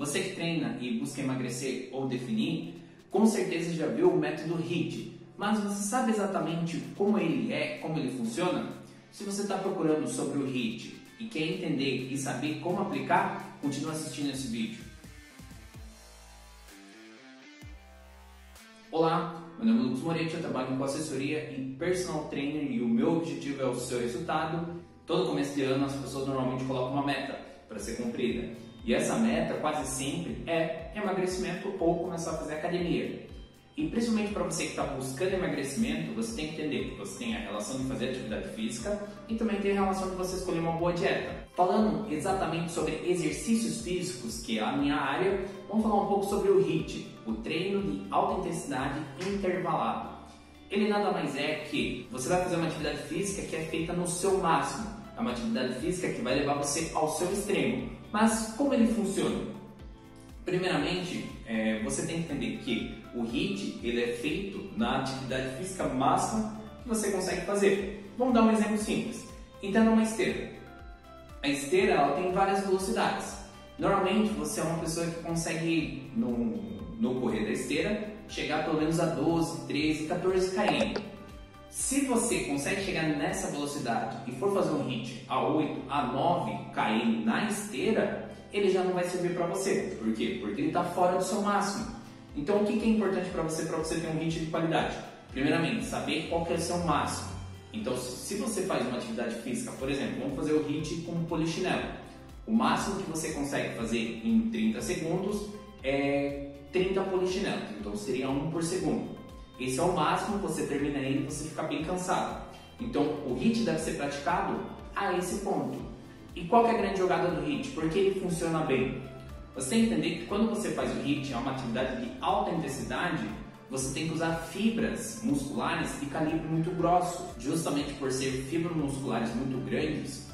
Você que treina e busca emagrecer ou definir, com certeza já viu o método HIIT, mas você sabe exatamente como ele é, como ele funciona? Se você está procurando sobre o HIIT e quer entender e saber como aplicar, continue assistindo esse vídeo. Olá, meu nome é Lucas Moretti, eu trabalho com assessoria e personal trainer e o meu objetivo é o seu resultado. Todo começo de ano as pessoas normalmente colocam uma meta para ser cumprida. E essa meta quase sempre é emagrecimento ou começar a fazer academia. E principalmente para você que está buscando emagrecimento, você tem que entender que você tem a relação de fazer atividade física e também tem a relação de você escolher uma boa dieta. Falando exatamente sobre exercícios físicos, que é a minha área, vamos falar um pouco sobre o HIIT, o treino de alta intensidade intervalado. Ele nada mais é que você vai fazer uma atividade física que é feita no seu máximo. É uma atividade física que vai levar você ao seu extremo. Mas como ele funciona? Primeiramente, você tem que entender que o HIIT ele é feito na atividade física máxima que você consegue fazer. Vamos dar um exemplo simples. Entenda uma esteira. A esteira ela tem várias velocidades. Normalmente você é uma pessoa que consegue, no correr da esteira, chegar pelo menos a 12, 13, 14 km. Se você consegue chegar nessa velocidade e for fazer um HIIT a 8, a 9 km na esteira, ele já não vai servir para você. Por quê? Porque ele está fora do seu máximo. Então o que é importante para você ter um HIIT de qualidade? Primeiramente, saber qual que é o seu máximo. Então se você faz uma atividade física, por exemplo, vamos fazer o HIIT com um polichinelo. O máximo que você consegue fazer em 30 segundos é 30 polichinelos, então seria 1 por segundo. Esse é o máximo, você termina ele e você fica bem cansado. Então o HIIT deve ser praticado a esse ponto. E qual que é a grande jogada do HIIT? Por que ele funciona bem? Você tem que entender que quando você faz o HIIT, é uma atividade de alta intensidade, você tem que usar fibras musculares de calibre muito grosso. Justamente por ser fibras musculares muito grandes,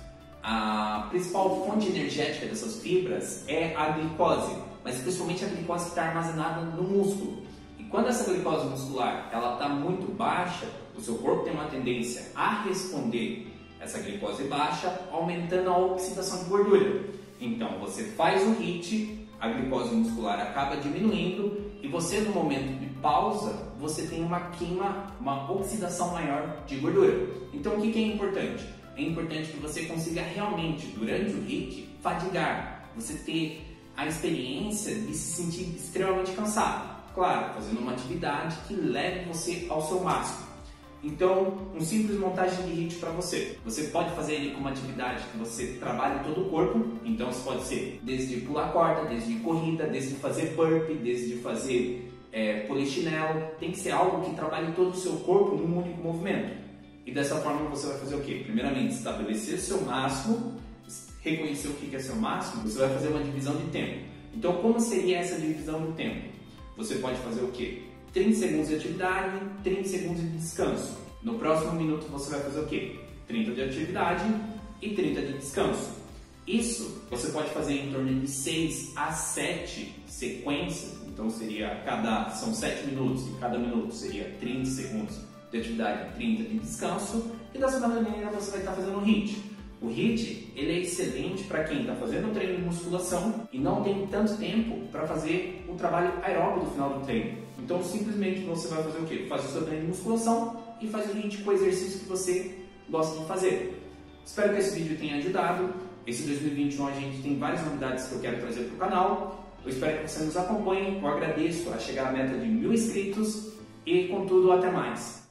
a principal fonte energética dessas fibras é a glicose, mas principalmente a glicose que está armazenada no músculo. E quando essa glicose muscular está muito baixa, o seu corpo tem uma tendência a responder essa glicose baixa, aumentando a oxidação de gordura. Então você faz o HIIT, a glicose muscular acaba diminuindo e você no momento de pausa, você tem uma queima, uma oxidação maior de gordura. Então o que é importante? É importante que você consiga realmente, durante o HIIT, fadigar, você ter a experiência de se sentir extremamente cansado. Claro, fazendo uma atividade que leve você ao seu máximo. Então, um simples montagem de HIIT para você. Você pode fazer ele com uma atividade que você trabalhe todo o corpo. Então, isso pode ser desde pular corda, desde corrida, desde fazer burpee, desde fazer polichinelo. Tem que ser algo que trabalhe todo o seu corpo num único movimento. E dessa forma você vai fazer o quê? Primeiramente, estabelecer o seu máximo, reconhecer o que é seu máximo, você vai fazer uma divisão de tempo. Então, como seria essa divisão do tempo? Você pode fazer o quê? 30 segundos de atividade, 30 segundos de descanso. No próximo minuto você vai fazer o quê? 30 de atividade e 30 de descanso. Isso você pode fazer em torno de 6 a 7 sequências. Então são 7 minutos e cada minuto seria 30 segundos de atividade, 30 de descanso. E dessa maneira você vai estar fazendo o HIIT. O HIIT ele é excelente para quem está fazendo um treino de musculação e não tem tanto tempo para fazer o trabalho aeróbico do final do treino. Então simplesmente você vai fazer o quê? Faz o seu treino de musculação e faz o HIIT com o exercício que você gosta de fazer. Espero que esse vídeo tenha ajudado. Esse 2021 a gente tem várias novidades que eu quero trazer para o canal. Eu espero que você nos acompanhe. Eu agradeço a chegar à meta de 1000 inscritos e, contudo, até mais.